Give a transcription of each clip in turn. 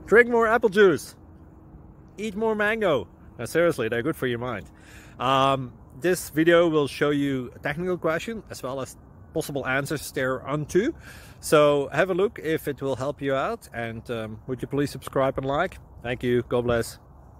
Drink more apple juice. Eat more mango. Now, seriously, they're good for your mind. This video will show you a technical question as well as possible answers thereunto. So have a look if it will help you out, and would you please subscribe and like? Thank you. God bless.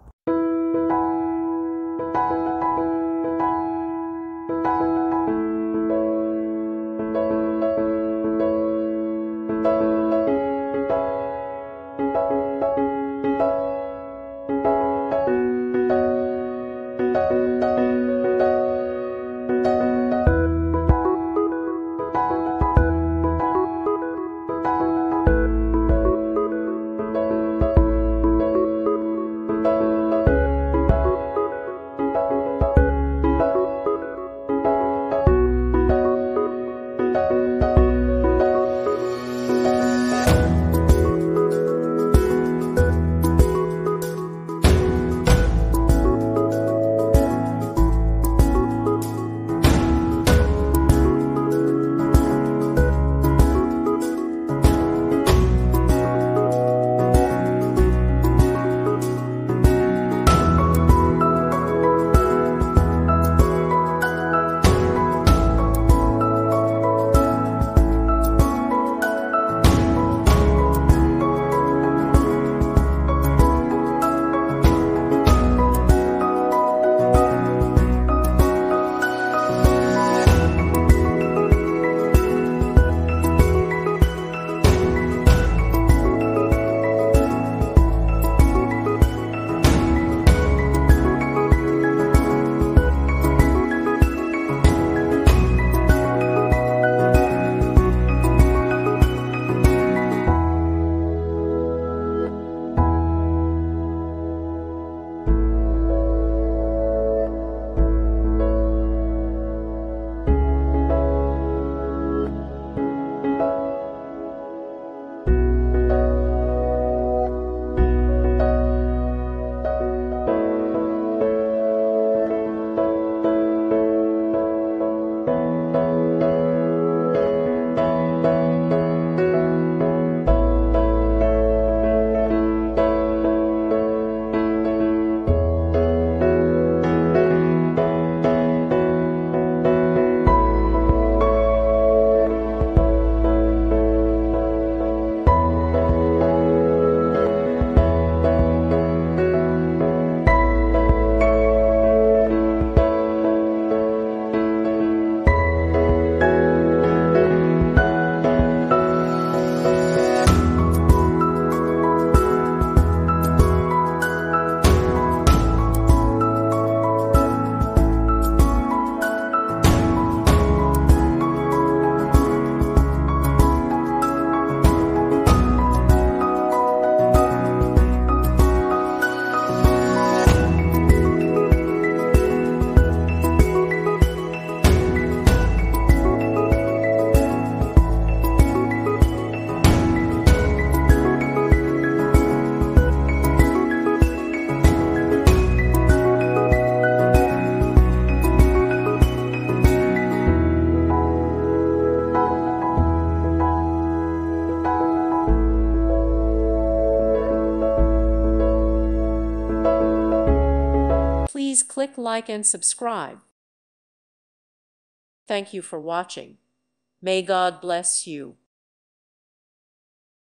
Please click like and subscribe. Thank you for watching. May God bless you.